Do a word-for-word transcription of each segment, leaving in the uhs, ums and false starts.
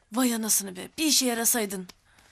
Vay anasını be, bir işe yarasaydın.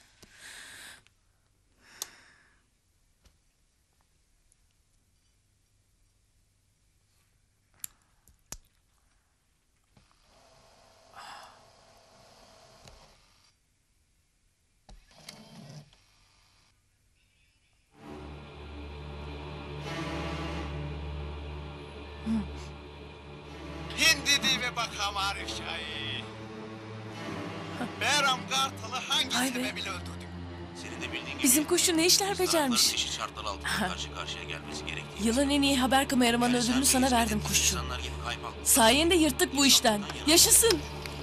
Hindi diye bakalım Arif Şahin. Behram Kartal'ı hangi Vay be. sebebiyle öldürdün? Senin de bildiğin gibi Bizim kuşu ne işler tarafların becermiş. eşit şartlar altında karşı karşıya gelmesi gerektiği. Yılın en iyi haber kameramanı ödülünü sana verdim kuşçu. İnsanlar gibi kaymak. Sayende yırttık bu işten. Yaşasın.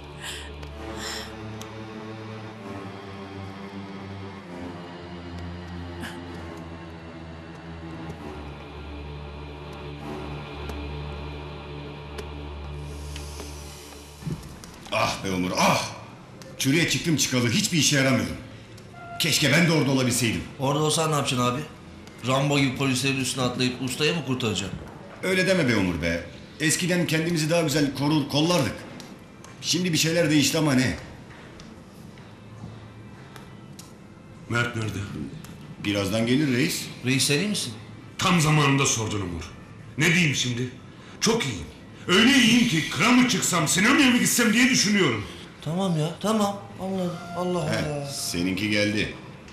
Ah be Umur ah! Çürüye çıktım çıkalı hiçbir işe yaramıyorum. Keşke ben de orada olabilseydim. Orada olsan ne yapacaksın abi? Rambo gibi polislerin üstüne atlayıp ustaya mı kurtaracaksın? Öyle deme be Umur be. Eskiden kendimizi daha güzel korur kollardık. Şimdi bir şeyler değişti ama ne? Mert nerede? Birazdan gelir reis. Reis sen iyi misin? Tam zamanında sordun Umur. Ne diyeyim şimdi? Çok iyiyim. Öyle iyiyim ki kıra mı çıksam, sinemaya mı gitsem diye düşünüyorum. Tamam ya tamam anladım. Allah He, Allah. seninki geldi.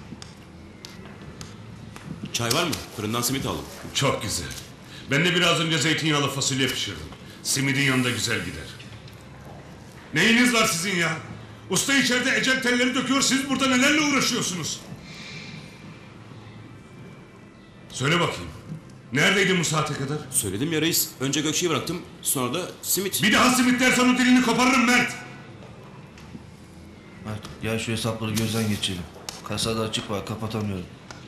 Çay var mı? Fırından simit aldım. Çok güzel. Ben de biraz önce zeytinyağlı fasulye pişirdim. Simidin yanında güzel gider. Neyiniz var sizin ya? Usta içeride ecel telleri döküyor, siz burada nelerle uğraşıyorsunuz? Söyle bakayım. Neredeydin bu saate kadar? Söyledim ya reis. Önce Gökçe'yi bıraktım. Sonra da simit. Bir daha simit dersen o dilini koparırım Mert. Mert gel şu hesapları gözden geçirelim. Kasada açık var kapatamıyorum.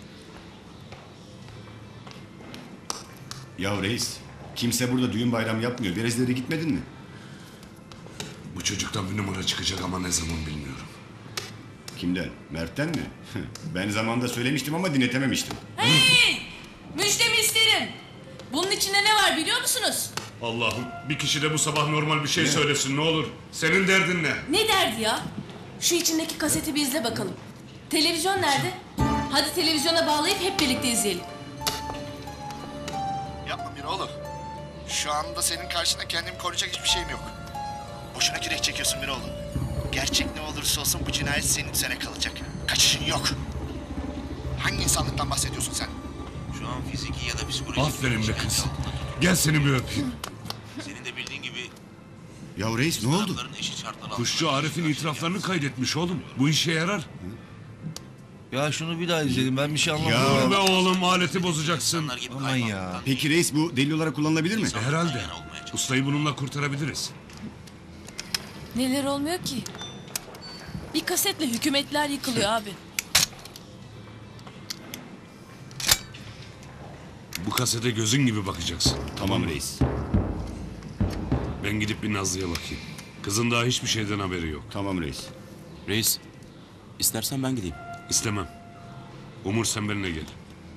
Ya reis, kimse burada düğün bayram yapmıyor. Biraz ileri gitmedin mi? Bu çocuktan bir numara çıkacak ama ne zaman bilmiyorum. Kimden? Mert'ten mi? Ben zamanında söylemiştim ama dinletememiştim. Hey! Müjdemi isterim. Bunun içinde ne var biliyor musunuz? Allah'ım bir kişi de bu sabah normal bir şey söylesin ne olur. Senin derdin ne? Ne derdi ya? Şu içindeki kaseti bir izle bakalım. Televizyon nerede? Hadi televizyona bağlayıp hep birlikte izleyelim. Yapma Miroğlu. Şu anda senin karşında kendimi koruyacak hiçbir şeyim yok. Boşuna kürek çekiyorsun Miroğlu. Gerçek ne olursa olsun bu cinayet senin üzerine kalacak. Kaçışın yok. Hangi insanlıktan bahsediyorsun sen? Şu an fiziki ya da psikolojik. Aferin be kız. Gel seni bir öpeyim. Senin de bildiğin gibi Ya reis ne oldu? tarafların eşit şartlar altında. Kuşçu Arif'in itiraflarını kaydetmiş oğlum. Bu işe yarar. Ya şunu bir daha izleyelim ben bir şey Ya. anlamadım. Dur be oğlum aleti bozacaksın. İnsanlar gibi Aman kaymak. ya. Peki reis bu delil olarak kullanılabilir mi? Herhalde. Ustayı bununla kurtarabiliriz. Neler olmuyor ki? Bir kasetle hükümetler yıkılıyor abi. Bu kasete gözün gibi bakacaksın. Tamam reis. Ben gidip bir Nazlı'ya bakayım. Kızın daha hiçbir şeyden haberi yok. Tamam reis. Reis, istersen ben gideyim. İstemem. Umur sen benimle gel.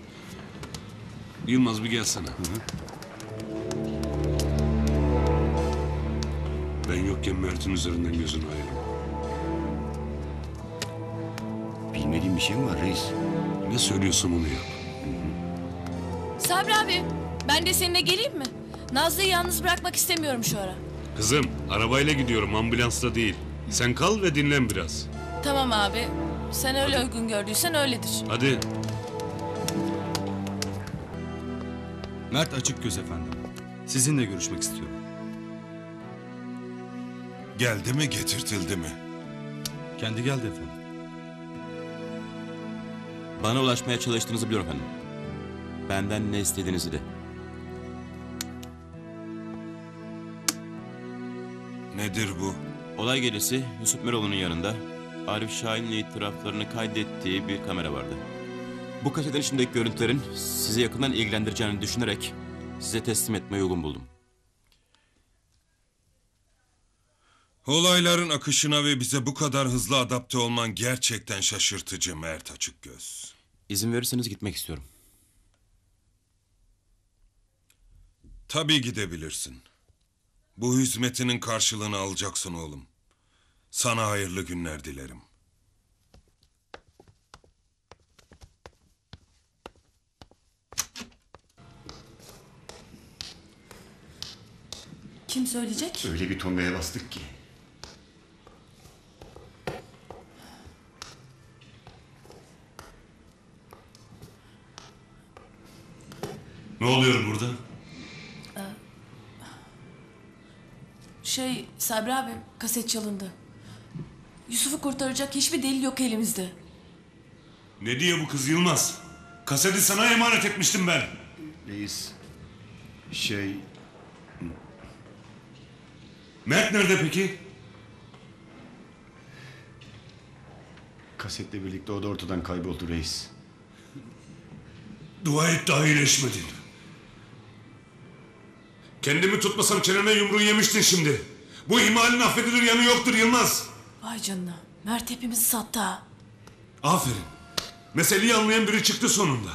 Yılmaz bir gelsene. Ben yokken Mert'in üzerinden gözünü ayırma. Bilmediğim bir şey mi var reis? Ne söylüyorsun onu yap. Sabri abi, ben de seninle geleyim mi? Nazlı'yı yalnız bırakmak istemiyorum şu ara. Kızım arabayla gidiyorum ambulansla değil. Sen kal ve dinlen biraz. Tamam abi, sen öyle uygun gördüysen öyledir. Hadi. Mert Açıkgöz efendim. Sizinle görüşmek istiyorum. Geldi mi getirtildi mi? Kendi geldi efendim. Bana ulaşmaya çalıştığınızı biliyorum efendim. Benden ne istediğinizi de. Nedir bu? Olay gecesi Yusuf Miroğlu'nun yanında Arif Şahin'le itiraflarını kaydettiği bir kamera vardı. Bu kasetin içindeki görüntülerin sizi yakından ilgilendireceğini düşünerek size teslim etmeyi uygun buldum. Olayların akışına ve bize bu kadar hızlı adapte olman gerçekten şaşırtıcı Mert Açıkgöz. İzin verirseniz gitmek istiyorum. Tabii gidebilirsin. Bu hizmetinin karşılığını alacaksın oğlum. Sana hayırlı günler dilerim. Kim söyleyecek? Öyle bir tonlaya bastık ki. Ne oluyor burada? Şey Sabri abi, kaset çalındı. Yusuf'u kurtaracak hiçbir delil yok elimizde. Ne diye bu kız Yılmaz? Kaseti sana emanet etmiştim ben. Reis, şey... Mert nerede peki? Kasetle birlikte o da ortadan kayboldu reis. Dua et daha iyileşmedin. Kendimi tutmasam çenene yumruğu yemiştin şimdi. Bu ihmalin affedilir yanı yoktur Yılmaz. Vay canına. Mert hepimizi sattı ha. Aferin. Meseleyi anlayan biri çıktı sonunda.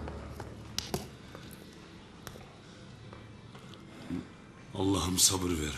Allah'ım sabır ver.